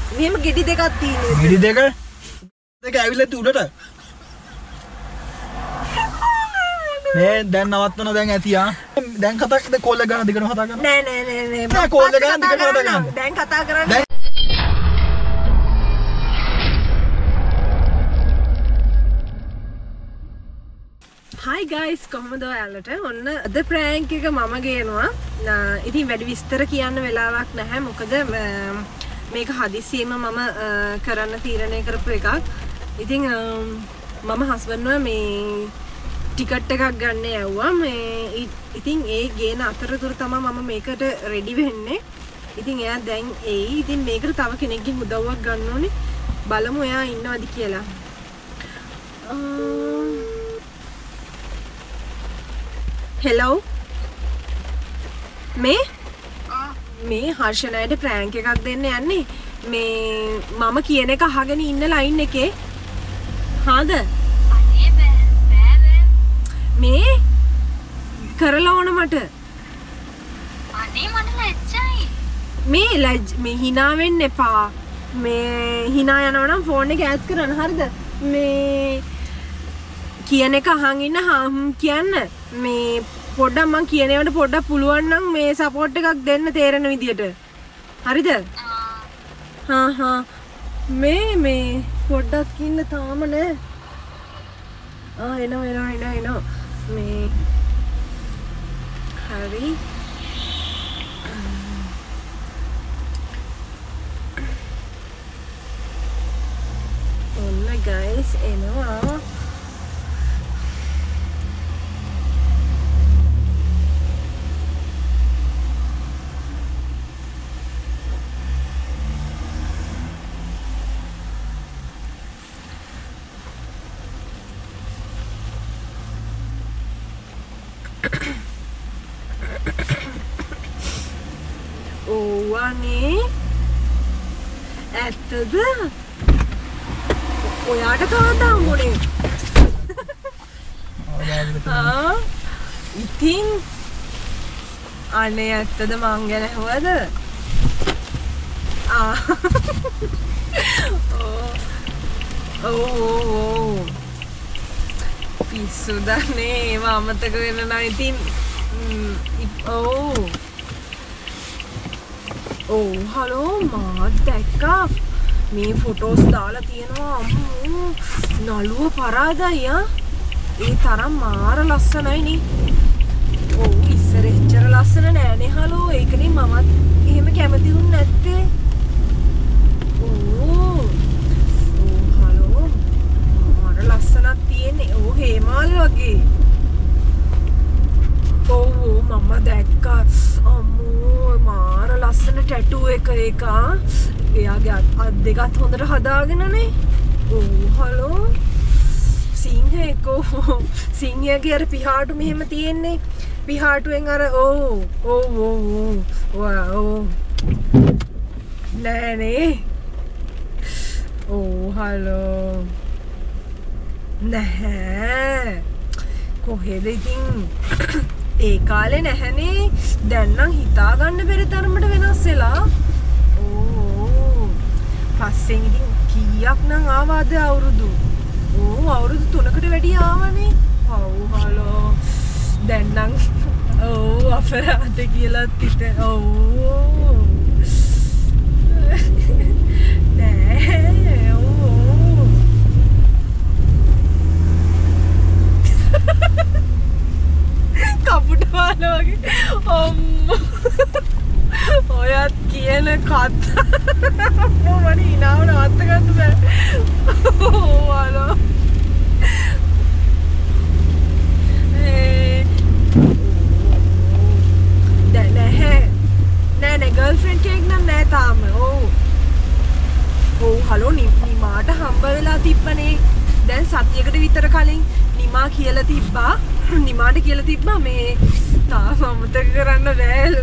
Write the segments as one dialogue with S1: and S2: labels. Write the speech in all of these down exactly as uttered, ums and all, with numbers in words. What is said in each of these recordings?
S1: මෙහෙම ගෙඩි දෙකක් තියෙනවා.
S2: ගෙඩි දෙක දෙක ඇවිල්ලා උඩට. මේ දැන් නවත්තන දැන් ඇති ආ. දැන් කතා කෝල් එක ගන්න දිගටම කතා කරනවා.
S1: නෑ නෑ නෑ නෑ.
S2: නෑ කෝල් එක ගන්න දිගටම කතා කරනවා.
S1: දැන් කතා කරන්නේ. Hi guys, කොහමද ඔයාලට? ඔන්න අද prank එක මම ගේනවා. ඉතින් වැඩි විස්තර කියන්න වෙලාවක් නැහැ. මොකද මේක හදිස්සියෙම මම කරන්න තීරණය කරපු එකක්. ඉතින් මම හස්බන්ඩ්ව මේ ටිකට් එකක් ගන්න යවුවා. මේ ඉතින් ඒ ගේන අතරතුර තමයි මම මේකට රෙඩි වෙන්නේ. ඉතින් එයා දැන් එයි. ඉතින් මේකට තව කෙනෙක්ගෙන් උදව්වක් ගන්න ඕනේ. බලමු එයා ඉන්නවද කියලා. Hello. මේ මේ හර්ෂණයට ප්‍රෑන්ක් එකක් දෙන්න යන්නේ. මේ මම කියන එක අහගෙන ඉන්න ලයින් එකේ. හාද? අනේ බෑ බෑ බෑ. මේ කරලා ඕන මට. අනේ මට ලැජ්ජයි. මේ ලැජ් මේ hina වෙන්න එපා. මේ hina යනවා නම් ෆෝන් එක ඈත් කරන්න හරිද? මේ කියන එක අහන් ඉන්න හම් කියන්න. මේ පොඩ්ඩක් මං කියන ඒවාට පොඩ්ඩක් පුළුවන් නම් මේ සපෝට් එකක් දෙන්න තේරෙන විදියට. හරිද? හා හා මේ මේ පොඩ්ඩක් ඉන්න තාම නෑ. ආ එනවා එනවා එනවා එනවා. මේ හරි. ඔන්න guys එනවා. ඕවනේ ඇත්තද? ඔයාට කවදා හම්බුනේ? ආ ඉතින් අනේ ඇත්තද මං ගැන ඇහුවද? ආ ඕ පිස්සුදනේ ඒව අමතක වෙන නම් ඉතින් ඕ ඕ හලෝ මාත් දැක්කා මේ ෆොටෝස් දාලා තියෙනවා අම්මෝ නළුව පරාදයි ආ ඒ තරම් මාර ලස්සනයි නේ ඕ ඉස්සර එච්චර ලස්සන නෑනේ හලෝ ඒකනේ මමත් එහෙම කැමති වුන් නැත්තේ ඕ ඕ හලෝ මාර ලස්සනක් තියෙන්නේ ඕ හේමාල් වගේ ඕ මම දැක්කා අම්මෝ මාර ලස්සන ටැටූ එක එක එයාගේ අත් දෙකත් හොඳට හදාගෙනනේ ඕ හලෝ සිංහෙකෝ සිංහයාගේ අර පිහාටු මෙහෙම තියෙන්නේ පිහාටුවෙන් අර ඕ ඕ ඕ ඕ නෑනේ ඕ හලෝ නැහැ කොහෙද ඉතින් ඒ කාලේ නැහැනේ දැන් නම් හිතා ගන්න බැරි තරමට වෙනස් වෙලා ඕ පස්සෙන් ඉතින් කීයක් නම් ආවද අවුරුදු ඕ අවුරුදු තුනකට වැඩි ආවනේ ඔව් හලෝ දැන් නම් ඕ අපරාධ කියලා තිත ඕ නෑ ඕ කපුට මාලා වගේ අම්මෝ ඔයත් කියන කත මම හිනාව නවත්ත ගන්න බෑ ඕ ඒ දැන් නැහැ නෑ නෑ ගර්ල්ෆ්‍රෙන්ඩ් කෙනෙක් නම් නෑ තාම ඕ ඕ හලෝ නිමාට හම්බ වෙලා තිබ්බනේ දැන් සතියකට විතර කලින් නිමා කියලා තිබ්බා නිමාට කියලා තිබ්බා මේ තාම අමතක කරන්න බෑලු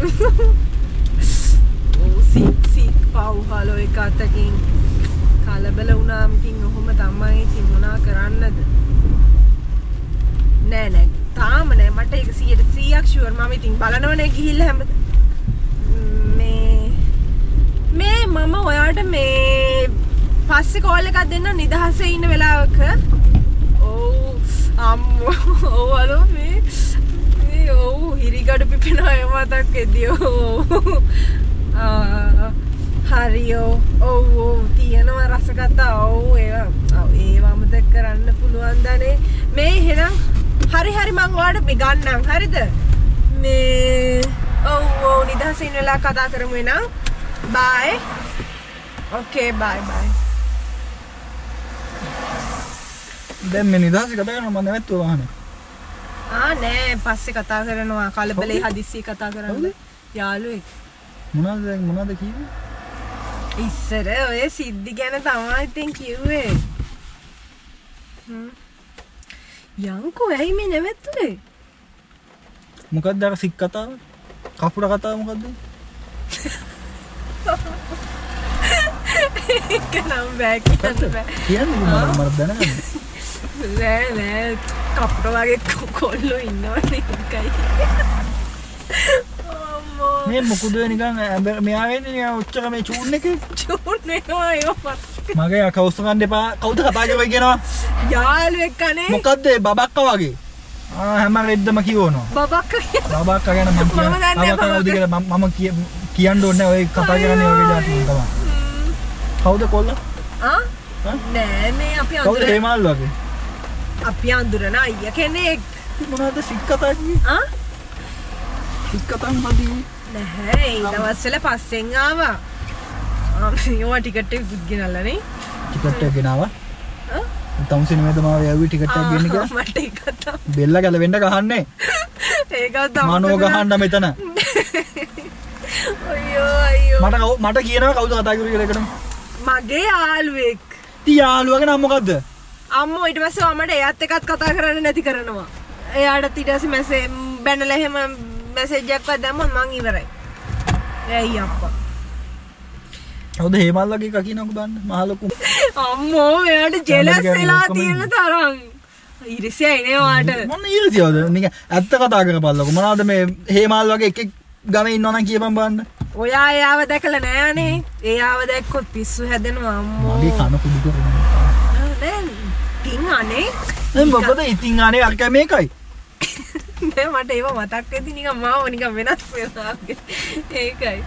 S1: ඕ සික් සික් පව් හලෝ එක අතකින් කලබල වුණාම ඉතින් ඔහොම තමයි ඉතින් මොනා කරන්නද නෑ නෑ තාම නෑ මට ඒක සීයට සීයක් ෂුවර් මම ඉතින් බලනවනේ ගිහිල්ලා හැමද මේ මේ මම ඔයාට මේ පස්සේ කෝල් එකක් දෙන්න නිදහසේ ඉන්න වෙලාවක. ඔව් අම්මෝ ඔව් අලෝ මේ මේ ඔව් හිරිගඩ පිපෙනවා ඒ මතක් එදී ඔව් ආ හරියෝ ඔව් ඔව් තියෙනවා රස කතා ඔව් ඒවා ඒවා මතක් කරන්න පුළුවන් දනේ මේ එහෙනම් හරි හරි මං ඔයාලට මේ ගන්නම් හරිද මේ ඔව් ඔව් නිදහසේ ඉන්න වෙලාව කතා කරමු එහෙනම් බයි ඕකේ බයි බයි
S2: දැන් මේ නිදහසේ කතා කරනවා මම නැවතුවා වහනේ
S1: ආ නෑ පස්සේ කතා කරනවා කලබලේ හදිස්සිය කතා කරන්නේ යාළුවෙක්
S2: මොනවද දැන් මොනවද කිව්වේ
S1: ඉස්සර ඔය සිද්ධි ගැන තමයි ඉතින් කිව්වේ හ්ම් යංකෝ ඇයි මේ නැවතුනේ
S2: මොකක්ද අර සික් කතාව කපුර කතාව මොකද්ද
S1: ඒක නම් බෑ කියන්න බෑ
S2: කියන්නේ මම මම දැනගන්න
S1: නෑ නෑ කපුර වගේ කොල්ලෝ ඉන්නවනේ එකයි
S2: මේ මොකද නිකන් මෙයා වෙන්නේ නිකන් ඔච්චර මේ චූන් එකේ
S1: චූන් වෙනවා ඒවා
S2: මගේ අකවුස් ගන්න එපා කවුද කතා කරේ කියනවා
S1: යාළුවෙක් කනේ
S2: මොකද්ද බබක්කා වගේ ආ හැම රෙද්දම කියවනවා
S1: බබක්කා කියන්නේ
S2: බබක්කා ගැන මම කියන්නේ බබක්කා කවුද කියලා මම කියන්න ඕනේ ඔය කතා කරන්නේ වගේ જાති තමයි කවුද කොල්ල
S1: ආ නෑ මේ අපි අඳුර
S2: කවුද හේමල් වගේ
S1: අපි අඳුරන අයියා කෙනෙක්
S2: මොනවද සික් කතා කිව්වේ
S1: ආ
S2: සික් කතා මොකද
S1: නැහැ ඒ දවස්වල පස්සෙන් ආවා ආ මේවා ටිකට් එක ගෙනල්ලානේ
S2: ටිකට් එක ගෙනාවා
S1: ආ
S2: තමුසේ නෙමෙයිද මාව යව්වේ ටිකට් එක ගෙන්න කියලා
S1: මට ඒක තමයි
S2: බෙල්ල ගැලවෙන්න ගහන්නේ
S1: ඒක තමයි
S2: මනෝ ගහන්න මෙතන
S1: අයියෝ අයියෝ
S2: මට මට කියනවා කවුද කතා කරේ කියලා එකට
S1: මගේ යාළුවෙක්
S2: ටී යාළුවගේ නම මොකද්ද
S1: අම්මෝ ඊට පස්සේ මට එයාත් එක්කත් කතා කරන්න නැති කරනවා එයාට ඊට පස්සේ මැසේ බැනලා එහෙම මැසේජ් එකක් දැම්මම මං ඉවරයි ඇයි අප්පා
S2: කවුද හේමල් වගේ එකක් කියනකො බලන්න මහ ලොකු
S1: අම්මෝ එයාට ජෙලස් වෙලා තියෙන තරම් ඉරිසියයි නේ වාට
S2: මොන ඉරිසියවද නිකන් ඇත්ත කතා කරපල්ලකො මොනවද මේ හේමල් වගේ එකෙක් ගමේ ඉන්නවනම් කියපන් බලන්න
S1: ඔයා එයාව දැකලා නෑනේ එයාව දැක්කොත් පිස්සු හැදෙනවා අම්මෝ
S2: මගේ කන කුඩු කරනවා
S1: නෑ තින් අනේ
S2: දැන් මොකද ඉතින් අනේ අර මේකයි
S1: නෑ මට ඒව මතක් වෙද්දි නිකන් මාව නිකන් වෙනස් වෙනවා ඒකයි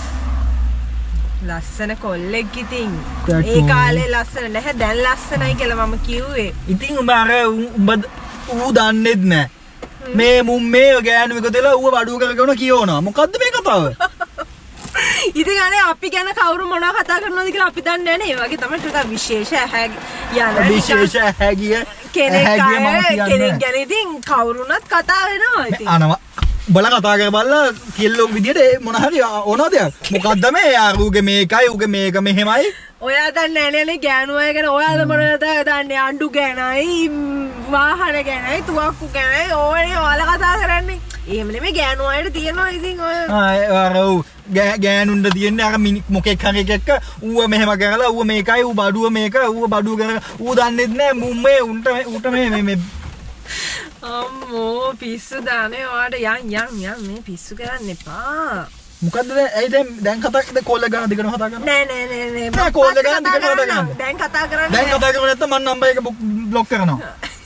S1: ලස්සන කොල්ලෙක් ඉතින් ඒ කාලේ ලස්සන නැහැ දැන් ලස්සනයි කියලා මම කිව්වේ
S2: ඉතින් උඹ අර උඹ ඌ දන්නේත් නෑ මේ මුම් මේ ගෑනු එකතලා ඌව වඩුව කරගෙන කියවනවා මොකද්ද මේ කතාව
S1: ඉතින් අනේ අපි ගැන කවුරු මොනවා කතා කරනවද කියලා අපි දන්නේ නැහැ නේ ඒ වගේ තමයි ටිකක් විශේෂ ඇහැ යන
S2: විශේෂ ඇහැ ගිය
S1: කෙනෙක් කෙනෙක් ගැන ඉතින් කවුරුනත් කතා වෙනවා ඉතින්
S2: අනවා බල කතා කරපල්ලා කෙල්ලෝ විදියට මොන හරි ඕනද මොකද්ද මේ යාරුගේ මේකයි උගේ මේක මෙහෙමයි
S1: ඔයා දන්නේ නැහැ නේ ගෑනු අය ගැන ඔයාද මොනවද දන්නේ අඬු ගැනයි වාහන ගැනයි තුවක්කු ගැනයි ඕනේ ඔයාලා කතා කරන්නේ එහෙම නෙමෙයි ගෑනු අයට තියෙනවා ඉතින් ඔය
S2: අර ගෑනුන්ට තියෙන්නේ අර මොකෙක් හරි එකක ඌව මෙහෙම කරලා ඌව මේකයි ඌ බඩුව මේක ඌව බඩුව කරලා ඌ දන්නේත් නැහැ මුම්මේ උන්ට උට මේ මේ
S1: අම්මෝ පිස්සු දානේ ඔයාට යන් යන් යන් මේ පිස්සු කරන්න එපා
S2: මොකද්ද දැන් ඇයි දැන් දැන් කතා දැන් කෝල් එක ගන්න දිගටම කතා කරනවා
S1: නෑ නෑ නෑ නෑ
S2: නෑ කෝල් එක ගන්න දිගටම කතා කරනවා
S1: දැන් කතා කරන්නේ
S2: දැන් කතා කරන්නේ නැත්නම් මම නම්බර් එක බ්ලොක් කරනවා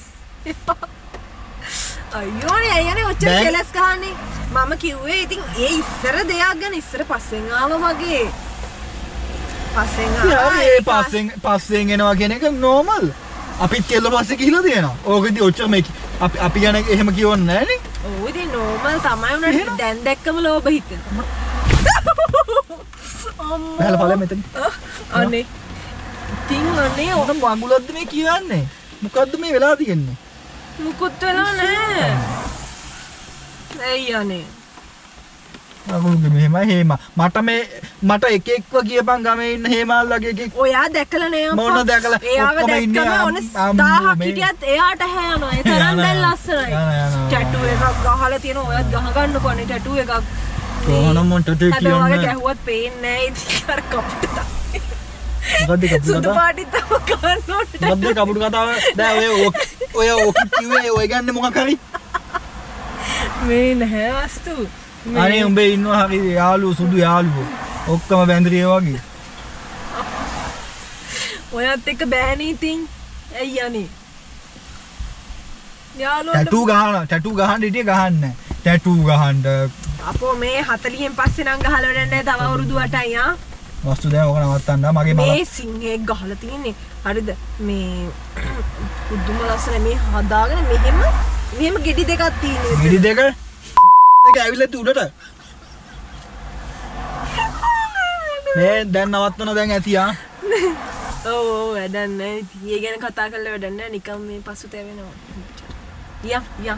S1: අයියෝ නේ අයියනේ ඔච්චර කෙලස් ගහන්නේ මම කිව්වේ ඉතින් ඒ ඉස්සර දෙයක් ගැන ඉස්සර පස්සෙන් ආවා වගේ පස්සෙන් ආවා
S2: ඒ පස්සෙන් පස්සෙන් එනවා කියන එක නෝමල් අපිත් කෙල්ල පස්සේ ගිහිලා තියෙනවා ඕකෙදි ඔච්චර මේ අපි අපි ගැන එහෙම කියවන්නේ නැහැ නේ
S1: ඔව් ඉතින් නෝමල් තමයි උනට දැන් දැක්කම ලෝභ හිතෙනවා අම්මෝ
S2: බහලා ඵලෙ මෙතන
S1: අනේ ඉතින් අනේ
S2: මොන වඟුලක්ද මේ කියන්නේ මොකද්ද මේ වෙලා තියෙන්නේ
S1: මුකුත් වෙලා නැහැ ඇයි අනේ
S2: අගුගේ මෙහෙමයි හේම මට මේ මට එක එක්ව කියපන් ගමේ ඉන්න හේමල්ලගේ එකෙක්
S1: ඔයා දැකලා නේ අම්මා
S2: මොන දැකලා
S1: එයාව
S2: ඔක්කොම ඉන්නේ
S1: දැක්කම ඕන දහයක් හිටියත් එයාට හැයනවා ඒ තරම් දැන් ලස්සනයි ටැටු එකක් ගහලා තියෙන ඔයත් ගහ ගන්නකෝ නේ ටැටු එකක්
S2: කොහොනම් මට ටැටු
S1: කියන්නේ
S2: කියන්නේ
S1: ඔයාගේ ගැහුවත් පේන්නේ නැහැ ඉතින් අර කපුට තමයි
S2: මොකද්ද කපුට
S1: සුදු
S2: කතාව
S1: පාටි තම ගන්නොට
S2: මොකද්ද කපුට කතාව දැන් ඔය ඔය ඔක කිව්වේ ඔය ගන්නේ මොකක් හරි
S1: මේ නැහැ වස්තු
S2: අනේ උඹේ ඉන්නවා හරි යාළුවෝ සුදු යාළුවෝ ඔක්කොම බැඳරිය වගේ
S1: ඔයත් එක්ක බෑනේ ඉතින්. ඇයි යන්නේ? යාළුවෝ
S2: ටැටූ ගහන ටැටූ ගහන්න හිටියේ ගහන්න නැහැ. ටැටූ ගහන්න
S1: අපෝ මේ හතළිහෙන් පස්සේ නම් ගහලා වැඩක් නැහැ. තව අවුරුදු අටයි ආ.
S2: වස්තු දැන් ඔක නවත්තන්න මගේ මල
S1: මේ සිංහෙක් ගහලා තියෙන්නේ. හරිද? මේ පුදුම ලස්සන මේ හදාගෙන මෙහෙම මෙහෙම ගෙඩි දෙකක් තියෙනවා.
S2: ගෙඩි දෙක දෙක ඇවිල්ලා උඩට. මේ දැන් නවත්තන දැන් ඇති ආ.
S1: ඔව් ඔව් වැඩක් නැහැ. ඊයේ ගැන කතා කරලා වැඩක් නැහැ. නිකන් මේ පසුතැවෙනවා. යා යා.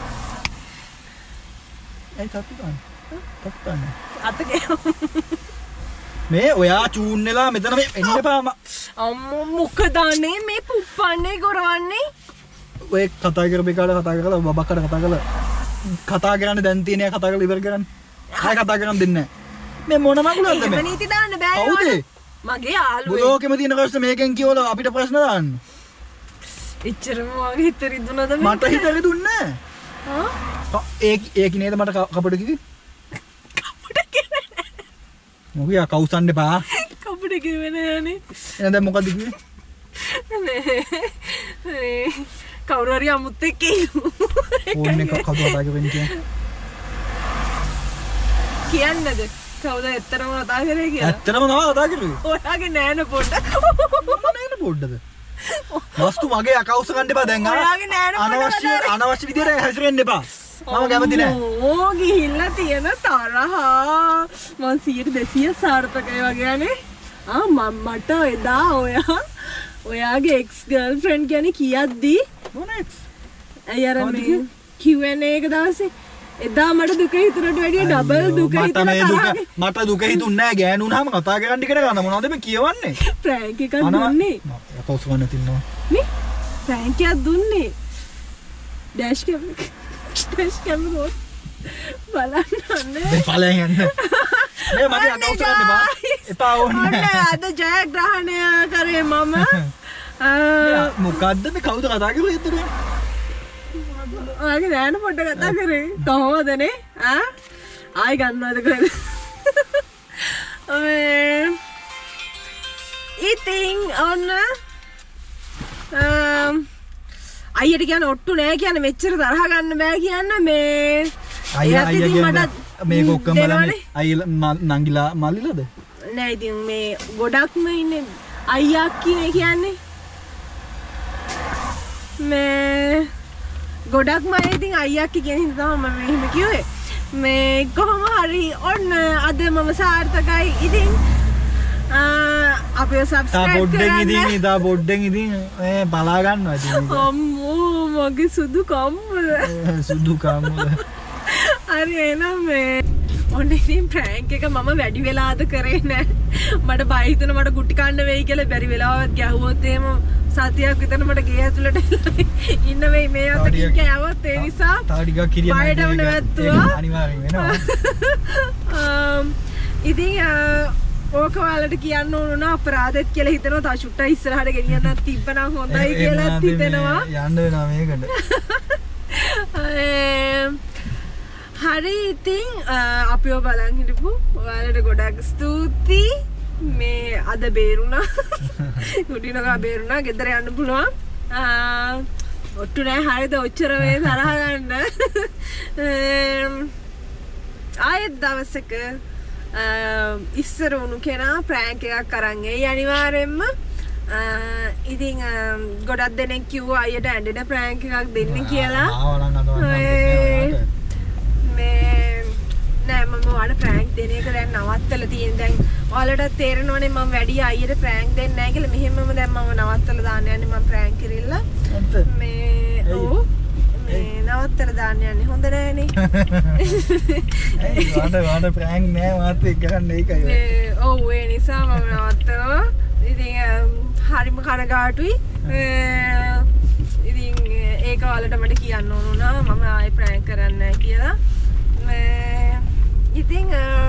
S2: ඒ සතු ගන්න. සතු ගන්න.
S1: අතේ
S2: මේ ඔයා චූන් වෙලා මෙතන මේ එන්න එපා
S1: අම්මෝ මොකද අනේ මේ පුප්පන්නේ කරවන්නේ
S2: ඔය කතා කරපේ කාලා කතා කරලා බබක්කට කතා කරලා කතා කරන්න දැන් තියෙන කතා කරලා ඉවර කරන්න ආය කතා කරන්න දෙන්නේ නැහැ මේ මොන මගුලක්ද මේ
S1: නීති දාන්න බෑ
S2: කවුද
S1: මගේ යාළුවෙක්
S2: බොලෝකෙම තියෙන ප්‍රශ්න මේකෙන් කියවලා අපිට ප්‍රශ්න දාන්න
S1: එච්චරම වගේ හිත රිදුනද මේ
S2: මට හිත රිදුන්නේ නැහැ ආ ඒ ඒ කිනේද මට කපඩ කිව්වේ මොකියා කවුසන්න එපා
S1: කපඩ කිව්වේ නෑනේ
S2: එහෙනම් දැන් මොකද්ද කිව්වේ
S1: නේ කවුරු හරි අමුත් එක්ක
S2: ඕන්නේ කවුද කතා කරන්නේ කියන්නේ
S1: කියන්නද කවුද ඇත්තටම කතා කරේ කියලා
S2: ඇත්තටම නම කතා කරුවේ
S1: ඔයාගේ නෑන පොඩ
S2: නෑන පොඩ්ඩද වස්තු මගේ අකවුස් ගන්න එපා දැන්
S1: ඔයාගේ නෑන පොඩ
S2: අනවශ්‍ය අනවශ්‍ය විදියට හැසිරෙන්න එපා මම කැමති නෑ
S1: ඕ ගිහිල්ලා තියෙන තරහා මං සියයට දෙසිය සාර්ථකයි වගේ අනේ ආ මම්මට එදා ඔයා ඔයාගේ එක්ස් ගර්ල්ෆ්‍රෙන්ඩ් කියන්නේ කියද්දී
S2: මොන එක්ස්
S1: ඇයි අර මේ Q and A එක දවසේ එදා මට දුක හිතුනට වැඩිය ඩබල් දුක
S2: මට මේ දුක
S1: හිතුණා
S2: මට දුක හිතුන්නේ නෑ ගෑනුනහම කතා කරන්න ඉගෙන ගන්න මොනවද මේ කියවන්නේ
S1: ප්‍රෑන්ක් එකක් දුන්නේ
S2: අකවුස් ගන්න තින්නවා
S1: මේ ප්‍රෑන්ක් එකක් දුන්නේ dash cam dash cam road බලන්න
S2: මේ ඵලයන් යන්න මේ මගේ අකවුස් ගන්න එපා එපා ඕනේ
S1: අද ජයග්‍රහණය කරේ මම
S2: මොකද්ද මේ කවුද කතා කරේ එතන
S1: ආගේ නෑන පොඩ්ඩ කතා කරේ කොහොමදනේ ආ ආයි ගන්නවද කොහෙද ඉතින් ඔන්න අයියට කියන්න ඔට්ටු නෑ කියන්න මෙච්චර තරහ ගන්න බෑ කියන්න මේ
S2: අයියා අයියා කියන්නේ මේක ඔක්කොම බලන්නේ අයියා නංගිලා මල්ලිලාද
S1: නෑ ඉතින් මේ ගොඩක්ම ඉන්නේ අයියා කියන්නේ කියන්නේ මේ ගොඩක්ම අය ඉතින් අයියා කියන හින්දා තමයි මම මෙහෙම කිව්වේ මේ කොහොම හරි ඔන්න අද මම සාර්ථකයි ඉතින් අපේ සබ්ස්ක්‍රයිබ් කරන්න
S2: ඉතින් ඉදා බොඩ්ඩෙන් ඉතින් මේ බලා ගන්නවා ඉතින්
S1: අම්මෝ මගේ සුදු කම්මල
S2: සුදු කම්මල
S1: හරි එහෙනම් මේ ඔන්න ඉතින් ප්‍රෑන්ක් එක මම වැඩි වෙලාද කරේ නෑ මට බය හිතුණා මට කුටි කන්න වෙයි කියලා බැරි වෙලාවත් ගැහුවොත් එහෙම සතියක් විතර මට ගේ ඇතුළට ඉන්න වෙයි මේ අතකින් කෑවොත් ඒ නිසා
S2: තව ටිකක් කිරිය
S1: බයටම නැවතුවා
S2: අනිවාර්යෙන් වෙනවා
S1: ඉතින් ඕක ඔයාලට කියන්න ඕන නා අපරාධෙත් කියලා හිතනවා තා චුට්ටක් ඉස්සරහට ගෙනියන්නත් තිබ්බනම් හොඳයි කියලාත් හිතෙනවා
S2: යන්න වෙනවා මේකට
S1: හරි ඉතින් අපිව බලන් හිටපු ඔයාලට ගොඩක් ස්තුතියි මේ අද බේරුණා කුටිනකා බේරුණා ගෙදර යන්න පුළුවන් ඔට්ටු නෑ හරිද ඔච්චර මේ තරහ ගන්න ආයෙත් දවසක ඉස්සර වුණු කෙනා ප්‍රෑන්ක් එකක් අරන් එයි අනිවාර්යෙන්ම ඉතින් ගොඩක් දෙනෙක් කිව්වා අයියට ඇඬෙන ප්‍රෑන්ක් එකක් දෙන්න කියලා නෑ මම ඔයාලට ප්‍රෑන්ක් දෙන එක දැන් නවත්තලා තියෙන දැන් ඔයාලට තේරෙනවනේ මම වැඩි අයියට ප්‍රෑන්ක් දෙන්නේ නැහැ කියලා මෙහෙමම දැන් මම නවත්තලා දාන්න යන්නේ මම ප්‍රෑන්ක් කිරිල්ලා මේ ඔව් මේ නවත්තලා දාන්න යන්නේ හොඳ නෑනේ
S2: ඒ වාට වාට ප්‍රෑන්ක් නෑ මාත් එක්ක කරන්න ඒකයි
S1: මේ ඔව් ඒ නිසා මම නවත්තනවා ඉතින් හරිම කනගාටුයි ඉතින් ඒක ඔයාලට මට කියන්න ඕන වුණා මම ආයෙ ප්‍රෑන්ක් කරන්නේ නැහැ කියලා ඉතින්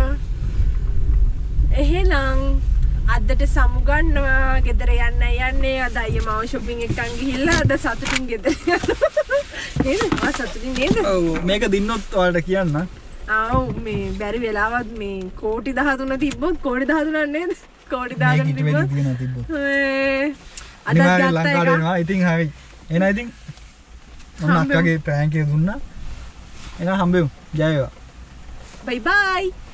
S1: එහෙනම් අදට සමුගන්නවා ගෙදර යන්න යන්නේ අද අයියා මාව shopping එකක් ගිහිල්ලා අද සතුටින් ගෙදර යනවා නේද ආ සතුටින් නේද
S2: ඔව් මේක දින්නොත් ඔයාලට කියන්න
S1: ආව් මේ බැරි වෙලාවත් මේ කෝටි දහතුන තිබ්බොත් කෝටි දහතුනක් නේද කෝටි දාගෙන
S2: මේක ඊට
S1: තිබ්බොත්
S2: වැඩි තියනවා තිබ්බොත්
S1: ඒ අද
S2: අනිවාර්යෙන්
S1: ගත්ත
S2: ලංකාවට
S1: එක
S2: එනවා. ඉතින් හරි. එහෙනම් ඉතින් මම අක්කගේ ප්‍රෑන්ක් එක දුන්නා. එහෙනම් හම්බෙමු. ජය වේවා.
S1: බයි බයි